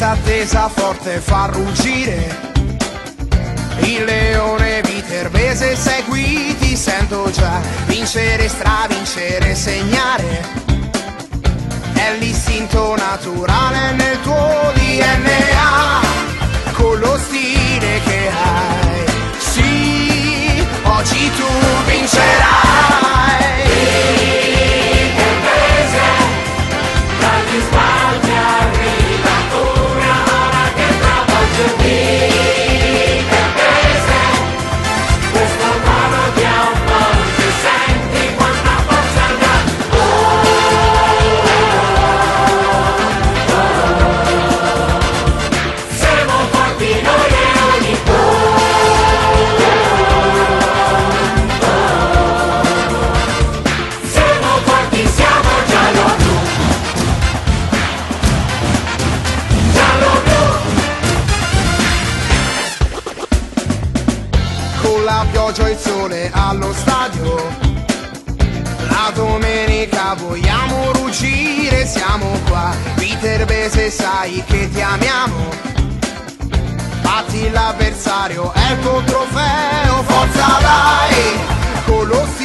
questa attesa forte fa ruggire il leone viterbese. Segui, ti sento già vincere, stravincere, segnare. È l'istinto naturale nel tuo DNA, con lo stile che hai. Sì, oggi tu vincerai. Viterbese, dagli spalti arriva una ora che travolge Viterbese. Questo coro ti avvolge, senti quanta forza dà. Siamo forti noi leoni. Siamo forti, siamo giallo-blu. Giallo-blu. Con la pioggia e il sole allo stadio, la domenica vogliamo ruggire, siamo qua. Viterbese, sai che ti amiamo. Batti l'avversario, è il tuo trofeo, forza dai, con lo stile